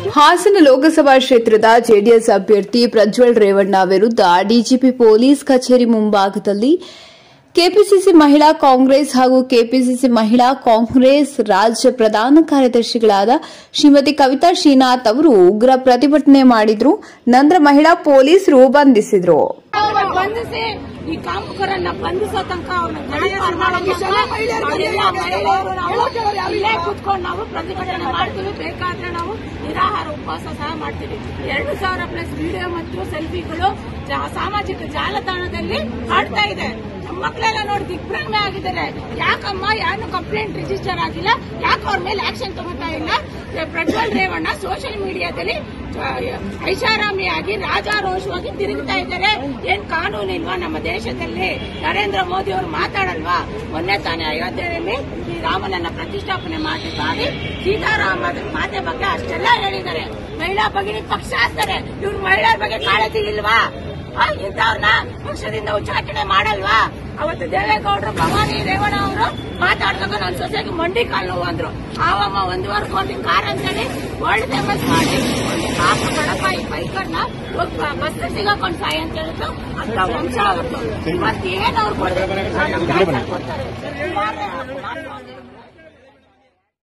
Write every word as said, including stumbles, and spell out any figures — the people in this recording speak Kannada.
ಹಾಸನ ಲೋಕಸಭಾ ಕ್ಷೇತ್ರದ ಜೆಡಿಎಸ್ ಅಭ್ಯರ್ಥಿ ಪ್ರಜ್ವಲ್ ರೇವಣ್ಣ ವಿರುದ್ಧ ಡಿಜಿಪಿ ಪೊಲೀಸ್ ಕಚೇರಿ ಮುಂಭಾಗದಲ್ಲಿ ಕೆಪಿಸಿಸಿ ಮಹಿಳಾ ಕಾಂಗ್ರೆಸ್ ಹಾಗೂ ಕೆಪಿಸಿಸಿ ಮಹಿಳಾ ಕಾಂಗ್ರೆಸ್ ರಾಜ್ಯ ಪ್ರಧಾನ ಕಾರ್ಯದರ್ಶಿಗಳಾದ ಶ್ರೀಮತಿ ಕವಿತಾ ಶ್ರೀನಾಥ್ ಅವರು ಉಗ್ರ ಪ್ರತಿಭಟನೆ ಮಾಡಿದ್ರು. ನಂತರ ಮಹಿಳಾ ಪೊಲೀಸರು ಬಂಧಿಸಿದ್ರು. ಬಂಧಿಸಿ ಈ ಕಾಮುಕರನ್ನ ಬಂಧಿಸೋ ತನಕ ಇಲ್ಲೇ ಕೂತ್ಕೊಂಡು ನಾವು ಪ್ರತಿಭಟನೆ ಮಾಡ್ತೀವಿ. ಬೇಕಾದ್ರೆ ನಾವು ನಿರಾಹಾರ ಉಪವಾಸ ಸಹ ಮಾಡ್ತೀವಿ. ಎರಡು ಸಾವಿರ ಪ್ಲಸ್ ವಿಡಿಯೋ ಮತ್ತು ಸೆಲ್ಫಿಗಳು ಸಾಮಾಜಿಕ ಜಾಲತಾಣದಲ್ಲಿ ಹಾಡ್ತಾ ಇದೆ. ಮಕ್ಕಳೆಲ್ಲ ನೋಡಿ ದಿಗ್ಭ್ರಮೆ ಆಗಿದ್ದಾರೆ. ಯಾಕಮ್ಮ ಯಾರು ಕಂಪ್ಲೇಂಟ್ ರಿಜಿಸ್ಟರ್ ಆಗಿಲ್ಲ, ಯಾಕೆ ಅವ್ರ ಮೇಲೆ ಆಕ್ಷನ್ ತಗೋತಾ ಇಲ್ಲ? ಪ್ರಜ್ವಲ್ ರೇವಣ್ಣ ಸೋಷಿಯಲ್ ಮೀಡಿಯಾದಲ್ಲಿ ಐಷಾರಾಮಿಯಾಗಿ ರಾಜಾರೋಷವಾಗಿ ತಿರುಗ್ತಾ ಇದ್ದಾರೆ. ಏನ್ ಕಾನೂನು ಇಲ್ವಾ ನಮ್ಮ ದೇಶದಲ್ಲಿ? ನರೇಂದ್ರ ಮೋದಿ ಅವರು ಮಾತಾಡಲ್ವಾ? ಮೊನ್ನೆ ತಾನೇ ಅಯೋಧ್ಯೆಯಲ್ಲಿ ಶ್ರೀರಾಮನನ್ನ ಪ್ರತಿಷ್ಠಾಪನೆ ಮಾಡಿ ಸೀತಾರಾಮ ಮಾತೆ ಬಗ್ಗೆ ಅಷ್ಟೆಲ್ಲ ಹೇಳಿದ್ದಾರೆ. ಮಹಿಳಾ ಭಗಿನಿ ಪಕ್ಷ ಹಾಕ್ತಾರೆ. ಇವ್ರು ಮಹಿಳೆಯರ ಬಗ್ಗೆ ಕಾಳಜಿ ಇಲ್ವಾ? ಇಂಥವ್ರನ್ನ ಪಕ್ಷದಿಂದ ಉಚ್ಚಾಟನೆ ಮಾಡಲ್ವಾ? ಅವತ್ತು ದೇವೇಗೌಡರು ಭವಾನಿ ರೇವಣ್ಣ ಅವರು ಮಾತಾಡಿದಾಗ ನನ್ನ ಸೊಸೆಗೆ ಮಂಡಿ ಕಾಲು ನೋವು ಅಂದ್ರು. ಆವಮ್ಮ ಒಂದುವರೆ ಕೋಟಿ ಕಾರ್ ಅಂತೇಳಿ ವರ್ಲ್ಡ್ ಫೇಮಸ್ ಮಾಡಿ ಒಂದು ಕಾಪು ಕಡಪ ಈ ಬೈಕರ್ನ ಬಸ್ ಸಿಗಾಕೊಂಡು ಸಾಯಿ ಅಂತ ಹೇಳಿದ್ರು. ಅಂತ ವಂಶ ಅವತ್ತು ಇವತ್ತೇನು ಅವ್ರು ಕೊಡ್ತಾರೆ.